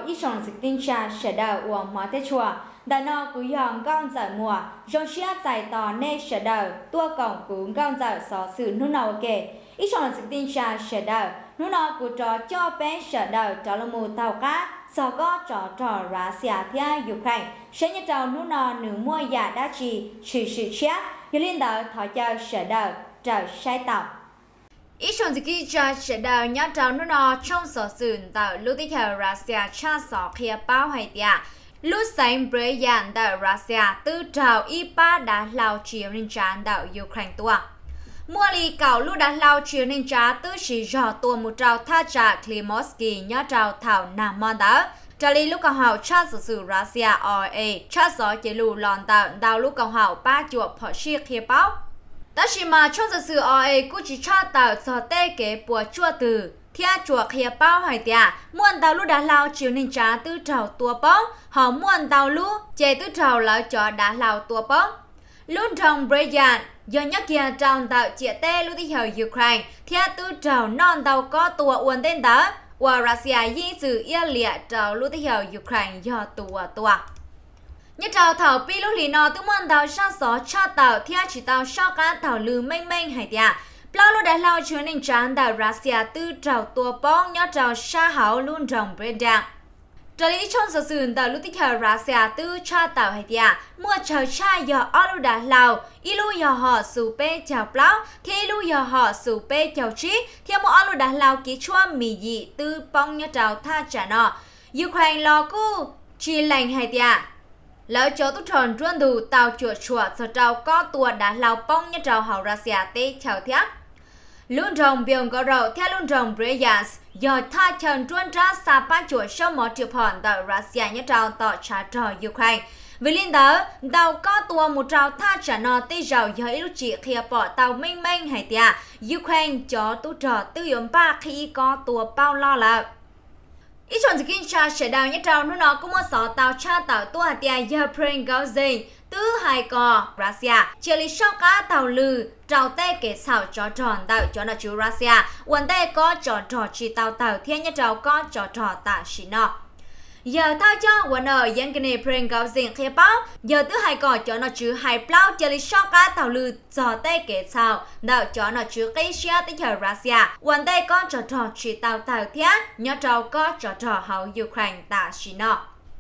ít sòng dịch tinh trà sẽ đào uổng hóa thế chùa đã nó cú yong gong giải mùa trong xia giải tỏ nê sẽ đào tua cổng cú gong giải xó sự nút nào kể ít sòng dịch tinh trà sẽ đào nút nào cú trò cho bé sẽ đào trò là mù tàu cá sau có trò Russia thia Ukraine sẽ nhớ trò nút nào nửa mua giả đá trì sự chết như liên đạo thọ cho sẽ đào trò sai tàu ít trong dịch cha sẽ đào nhớ trao nó nó trong sở sử tạo lúc tiếp theo Russia cha sở kia bao hay tia lúc sáng bế dàn tạo Russia tư trào Ipa đã lao chiều nên trán tạo Ukraine tua mua lì cào lúc đã lao chiều nên trá tư chỉ dò tua một trào tha trả Klimovsky nhớ trào thảo nằm mòn đó trả lý lúc cầu hào cha sở sử Russia RA cha sở chế lù lòn tạo đào lúc cầu hào ba chuột họ chia kia bao ta chỉ mà trong sự RA cũng chỉ tra tạo cho tê kế bùa chua từ thia chuột kia bao hay tia muôn tàu lúc đã lao chiều nên trả tư trào tua bóng họ muôn tàu lúc chế tư trào lão cho đã lao tua bóng lúc trong Brian do nhắc kia trong tạo chia tê lúc đi theo Ukraine thia tư trào non tàu có tua uốn tên đó và Russia di sự ia liệt trào lúc đi theo Ukraine do tua nhất trào thảo pi lúc lì nọ tư muôn tàu sang gió cha tàu thia chỉ tàu sau cá tàu lư mênh hay tia bao lúc đã lao chuyến nên trán tàu Russia tư trào tua bóng nhớ trào sa hảo luôn trong Brian trở lý trong sự sử tàu lúc tiếp theo Russia tư cha tàu hay tia mua chờ cha do lúc đã lao ilu do họ sủ pe chào bao thì ilu do họ sủ pe chào trí thì mua lúc đã lao ký chua mì dị tư bóng nhớ trào tha trả nọ Ukraine lo cu chi lành hay tia lão cho tu tròn truân đủ tàu chuột cho trâu có tua đã lao bông như trâu hậu Russia tê chào thiếp luôn rồng biồng có rậu theo luôn rồng Breyans do tha trần truân ra xa ba chuột sau một triệu hòn tàu Russia như trâu tỏ trả trò Ukraine vì liên đó tàu có tua một trâu tha trả nọ tê rậu do ít lúc chỉ khi bỏ tàu mênh hay tia Ukraine cho tu trò tư dụng ba khi có tua bao lo là ít chọn dịch kinh cha sẽ đào nhất trào nó cũng một số tàu cha tàu tua hạt tia Ukraine gạo gì tứ hai cò Russia chỉ lý sau cá tàu lư trào tê kể xảo cho tròn tàu cho nó chú Russia quần tê có trò chỉ tàu thiên nhất trào có trò tạ xí nọ giờ thao cho quần ở dân cái này Ukraine gạo gì khi báo giờ tứ hai cò cho nó chú hai plau chỉ lý sau cá tàu lư trò tê kể xảo tàu cho nó chú cái xia tới chờ Russia quần tê có trò chỉ tàu thiên nhất trào có trò hậu Ukraine tạ xí nọ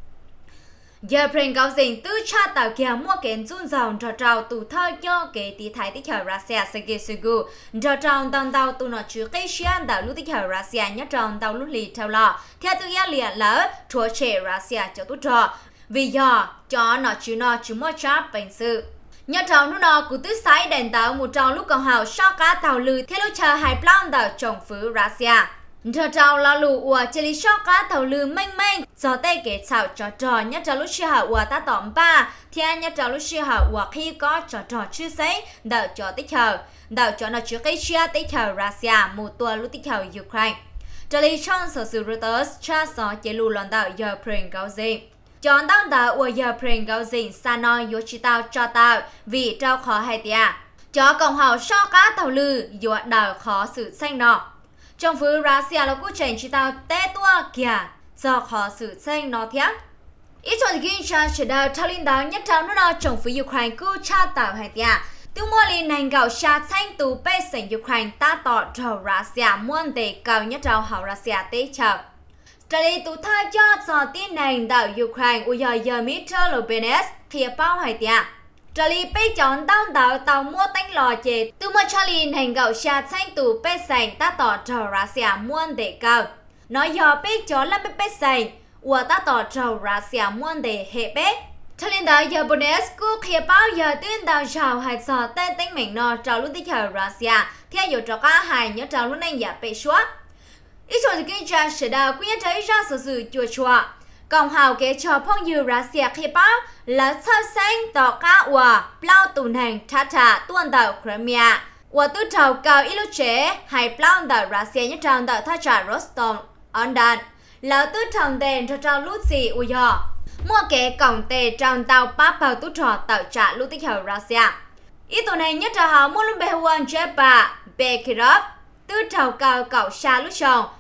giờ Ukraine gạo gì tứ cha tàu kia mua kén run dòng trò tụ thơ cho cái tí thái tới chờ Russia Sergei Shoigu trò tàu tụ nó chú cái xia tàu lúc tới chờ Russia nhất tàu lúc lì theo lọ theo tư gia liền lỡ chúa trẻ Russia cho tụ trò vì giờ cho nó chú mua cháp bệnh sự nhất trò nó cứ tứ sái đèn tàu một trò lúc còn hào sau cá tàu lư theo lúc chờ hai plan tàu trồng phứ Russia trò là lù ua chỉ lý sau cá tàu lư mênh do tay kể chào trò nhất trò lúc xưa hào ua ta tỏm ba thì nhất trò lúc xưa hào ua khi có trò chưa sấy đào cho tích hào đào cho nó chưa cái chia tích hào Russia một tua lúc tích hào Ukraine trò lý trong sở sử Reuters cha gió chế lù lòn đào Ukraine gạo gì chọn đăng đào ua Ukraine gạo gì sa nói yếu chỉ tao cho tao vì trao khó hay tia cho cộng hào sau cá tàu lư yếu đào khó sự xanh nọ trong phứ Russia là cuộc tranh chỉ tao té tua kìa do khó sự xanh nó thiếc ít chọn kinh cha sẽ đào thao linh đào nhất trao nó trong phứ Ukraine cứ cha tạo hay tia tiêu mua lên nành gạo xa xanh tù bê sảnh Ukraine ta tỏ trầu Russia muôn đề cao nhất trao hậu Russia tế chào trả lý tụ thai cho tin nành đảo Ukraine u giờ Mitchell Lobenes thì bao hay tia trả lý bê chọn tàu mua tánh lò chế từ mua Charlie hành gạo xa xanh tù bê sành ta tỏ trầu Russia muôn đề cao nói giờ bê chọn là bê sành ua ta tỏ trầu Russia muôn đề hệ bê cho nên đó giờ Bonescu khi bao giờ tuyên đào trào hay giờ tên tính mình nó trào lúc tích hợp Russia theo dụ trò cá hài nhớ trào lúc này giả bê xóa ít chọn kinh tra sẽ đào quý thấy ra sự chùa cộng hào kế cho phong như Russia khi báo là sơ xanh tỏ cá ua bao tùn hành Tata tuần đảo Crimea ua tư trào cao ít lúc chế hay bao đảo Russia nhất trào đảo tha trả Rostov on Don là tư trào đèn cho trào lúc gì ua dò mua kế cổng tề trào tàu bắp vào tư trò tạo trả lúc tích hợp Russia ít tuần này nhất trào hào mua luôn bê huân chế bà bê Kirov tư trào cao cậu xa lúc chồng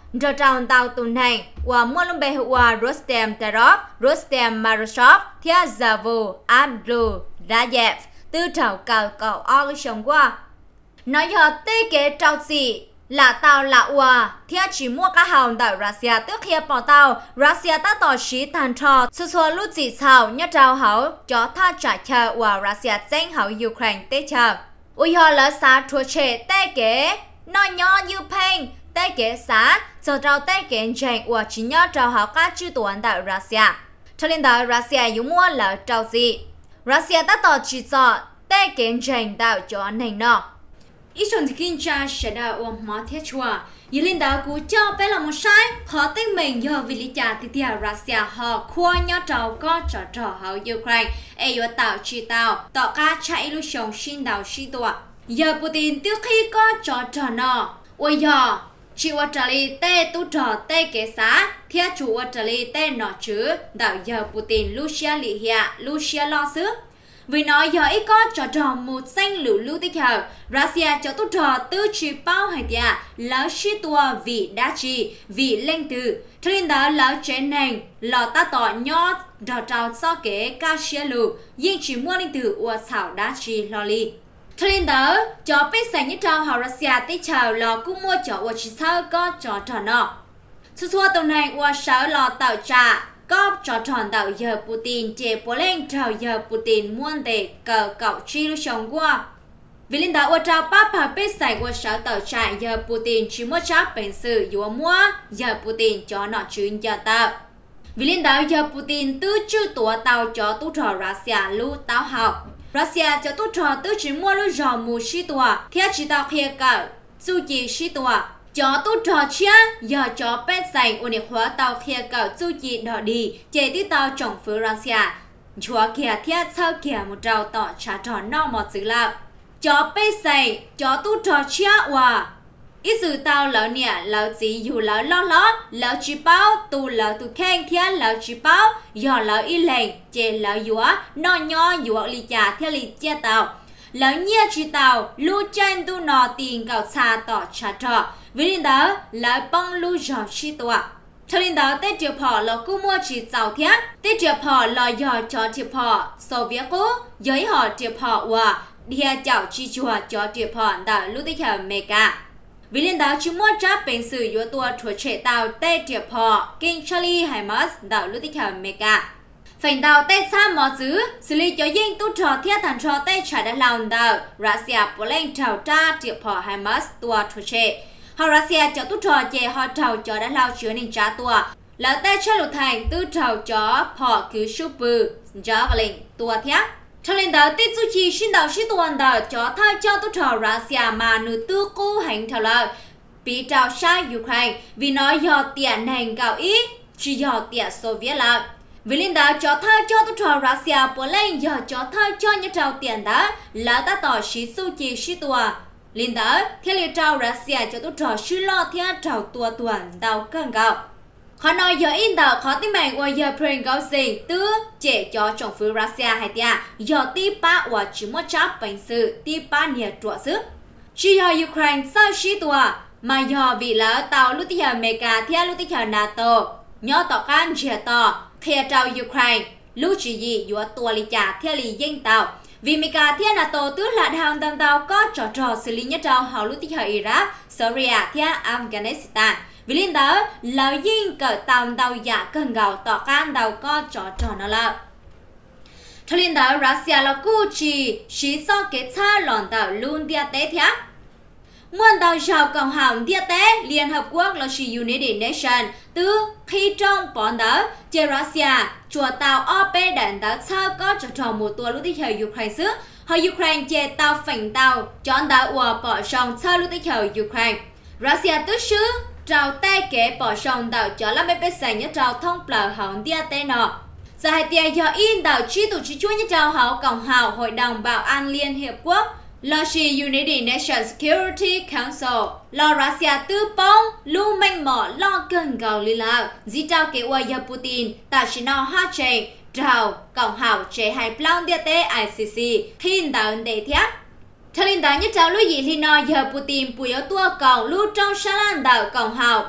Rồi trong tàu tuần này, và mua lông bè và Rostem Tarov, Rostem Marashov, Thia Zavu, Abdul Rajev, từ trào cầu o sống qua. Nói giờ tê kế trao gì là tàu là ua, Thia chỉ mua cá hồng tại Russia tức khi bỏ tàu, Russia ta tỏ sĩ tàn trò, xua lúc gì sao nhớ trao hậu, cho tha trả chờ và Russia tranh hậu Ukraine tê chờ. Ui họ là xa thua chế tê kế, nói nhỏ như phênh, tê kế xã, cho trao tê kế tranh và chỉ nhớ trao hậu các chư tuần tại Russia. Cho nên đó Russia yếu mua là trao gì. Russia ta tỏ chỉ cho tê kế tranh tạo cho nền nọ. Ý chuẩn thì kinh tra sẽ đào ôm hóa thiết chùa. Ý linh đạo cú cho bé là một sai, khó tích mình do vì lý trả thì thịa Russia họ khoa nhớ trào có trò hậu Ukraine. Ê yếu tạo chỉ tạo, tỏ ca chạy lưu sống xin đào sĩ tùa. Giờ Putin trước khi có trò nọ. Ôi giờ, chị ở trả lý tê tu trò tê kế xá, thiết chủ ở trả lý tê nọ chứ. Đạo giờ Putin Lucia lị hịa, Lucia lo sức. Vì nói giờ ít có trò một xanh lưu tích hợp, Russia cho tốt trò tư chỉ bao hay tìa, lão sĩ tùa vì đá trì, vì lên từ. Cho nên đó lão chế nành, lão ta tỏ nhót, đào trào so kế ca xia lù, nhưng chỉ mua lên từ ua xảo đá trì lo li. Cho nên đó, cho bế sành như trào hào Russia tích chào lò cũng mua cho ua chỉ sao có trò nọ. Xua tàu này ua sáu lò tạo trả, có trò tròn tạo giờ Putin chế bố lên trào giờ Putin muôn đề cờ cậu chi lưu sống qua. Vì linh đạo ở trào bác bà bế sảnh của sáu tạo trại giờ Putin chỉ mua chắc bệnh sự dùa mua giờ Putin cho nọ chuyên giờ tạo. Vì linh đạo giờ Putin tư chư tùa tàu cho tu trò Russia lưu tàu học. Russia cho tu trò tư chỉ mua lưu rò mù sĩ tùa, thiết chỉ tàu khía cậu, dù chỉ sĩ tùa. Cho tu trò chia, giờ cho bét sành ổn định hóa tàu khía cậu dù chỉ đỏ đi, chế tí tàu trọng phứ Russia. Chúa kìa thiết sau kìa một trào tỏ trả trò nọ một dữ lạc. Cho bét sành, cho tu trò chia hòa. Ít sự tàu lỡ nè, lỡ gì dù lỡ lo, lỡ chỉ báo, tu lỡ tu khen thiết lỡ chỉ báo, giờ lỡ y lệnh, chế lỡ dũa, nó nhỏ dũa lì chà thiết lì chia tàu. Lỡ nhia chỉ tàu, lưu chân tu nọ tiền cậu xa tỏ trả trò. Vì linh đó là băng lưu dò chi tọa. Cho linh đó tết triệp họ là cú mua chỉ giàu thiết. Tết triệp họ là dò cho triệp họ so viết cú. Giới họ triệp họ và đia chào chi chùa cho triệp họ đã lưu tích hợp mê cả. Vì linh đó chúng mua chấp bệnh sự yếu tùa thuộc trẻ tàu tết triệp họ King Charlie Hymas đã lưu tích hợp mê cả. Phành tàu tết xa mò dứ, xử lý cho dinh tu trò thiết thành trò tết trả đã lòng tàu. Russia bố lên trào tra triệp họ Hymas tùa thuộc trẻ. Họ Russia cho tu trò chè họ trào cho đã lao chứa nên trả tua. Lão tê cho lục thành tu trào cho họ cứ super javelin tua thiết. Cho nên đó tiết du chi xin đạo sĩ tuần đó cho thay cho tu trào Russia mà nữ tư cố hành thảo lợi. Bị trào xa Ukraine vì nó do tiền hành cao ý, chỉ do tiền Soviet lạc. Vì linh đó cho thay cho tu trào Russia bố lên giờ cho thay cho những trào tiền đó là ta tỏ sĩ su chi sĩ tua. Linh đó, theo lý trao Russia cho tôi trò sư lo theo trào tua tuần đào cân gạo. Khó nói giờ in đào khó tìm mạng qua giờ prênh gạo xình tứ chế cho trọng phứ Russia hay tìa giờ tí bá và chỉ một chấp bệnh sự tí bá nhiệt trọ sức. Chỉ giờ Ukraine sao sĩ tùa mà giờ vì là tàu lưu tích hợp America theo lưu tích hợp NATO nhớ tỏ can chế tỏ khi trao Ukraine lưu chỉ gì dùa tùa lý trả theo lý dân tàu. Vì Mika thiên NATO tứ là hàng tầm tàu có trò xử lý nhất trao hậu lưu tích hợp Iraq, Syria thiên Afghanistan. Vì liên đó là dinh cỡ tầm tàu giả cần gạo tỏ can tàu có trò nó là. Cho liên đó Russia là cụ trì sĩ so kết xa lòn tàu luôn địa tế thiên. Muôn tàu giàu cộng hào địa tế Liên Hợp Quốc là chỉ United Nations từ khi trong bọn đó chế Russia chùa tàu OP đạn tàu sao có trò một tour lưu tích hợp Ukraine xứ họ Ukraine chế tàu phảnh tàu chọn tàu ua bỏ sông sao lưu tích hợp Ukraine Russia tức xứ trào tay kế bỏ sông tàu cho làm bếp sành nhất trào thông bờ hỏng địa tế nọ. Giờ hai tia do in tàu chi tổ chức chúa nhất trào hậu cộng hào Hội đồng Bảo an Liên Hiệp Quốc là chỉ United Nations Security Council lo Russia tư bóng lưu manh mỏ lo gần gạo lý lạc dĩ trao kế hoạch giờ Putin ta chỉ nó hát chạy trào cộng hào chế hai plong địa tế ICC khi đào đề thiết Theo liên tái nhất trao lưu ý thì nói giờ Putin bùi ở tua cầu lưu trong xã lan đảo cộng hào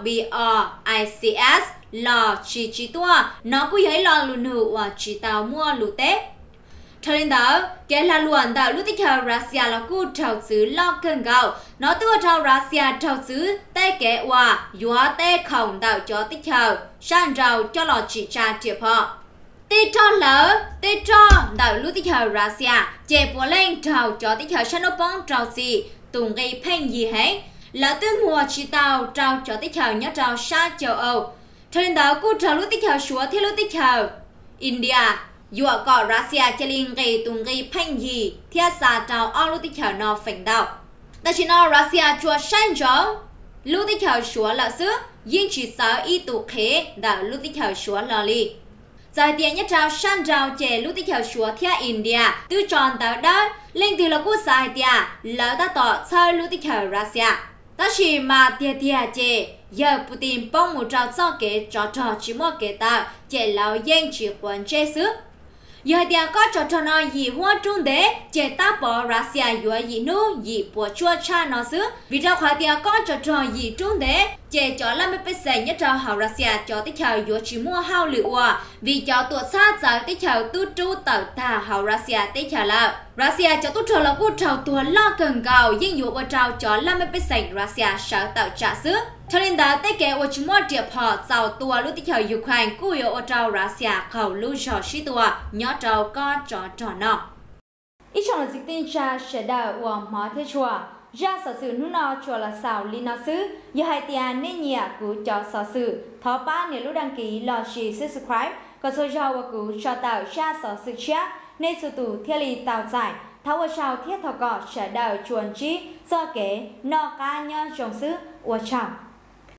BRICS lò chỉ tua nó cũng thấy lò lùn hữu và chỉ tàu mua lù tết. Theo liên tái kể là luận đảo lưu tích hợp Russia là cụ trào xứ lo cơn gạo nó tua trào Russia trào xứ tê kể và dùa tê khổng đảo cho tích hợp sang rào cho lò chỉ tra triệp họ. Tê cho đảo lưu tích hợp Russia chế bộ lên trào cho tích hợp sang nô bóng trào gì tùng gây phanh gì hết là tư mùa chỉ tàu trào cho tích hợp nhớ trào xa châu Âu. Theo liên đảo cụ trào lưu tích hợp xuống thiết lưu tích hợp India dùa cọ Russia cho linh gây tùng gây phanh gì thiết xa trào ong lưu tích hợp nó phanh đảo. Tại chỉ nó Russia chùa sang châu lưu tích hợp xuống là sức nhưng chỉ sợ y tụ khế đảo lưu tích hợp xuống là li. Giải tiền nhất trao san trao chế lưu tích hợp xuống theo India từ tròn tới đó lên từ là quốc gia India lỡ ta tỏ chơi lưu tích hợp Russia. Ta chỉ mà tiền chế giờ Putin bông một trao cho kế trò chỉ mua kế tạo chế lão dân chỉ quan chế sức. Giờ tiền có trò nói gì hoa trung đế chế ta bỏ Russia dùa gì nu gì bỏ chua cha nó sức vì ra khỏi tiền có trò gì trung đế chế cho 50% nhất trao hào Russia cho tích hợp dùa chỉ mua hào lựu vì cho tuột xa giờ tích hợp tu tru tàu ta hào Russia tích hợp là Russia cho tu trò là quốc trào tuột lo cần gạo nhưng dùa bỏ trao cho 50% Russia sợ tạo trả sức. Cho nên đã tới kể ở chúng mua triệp họ giàu tua lưu tích hợp Ukraine cú yếu ở trao Russia khẩu lưu trò sĩ tua nhớ trao có trò nọ. Ít trong là dịch tin cha sẽ đào của hóa thế chùa ra sở sự nụ nọ chùa là xào lý nó xứ giờ hai tiền nên nhẹ của cho sở sự thó ba nếu lúc đăng ký lò xì subscribe có số giàu và của cho tạo ra sở sự chat nên sự tủ thiết lý tạo giải tháo ở sau thiết thọ cọ sẽ đào chuồn trí do kế nọ ca nhân trong xứ của chào.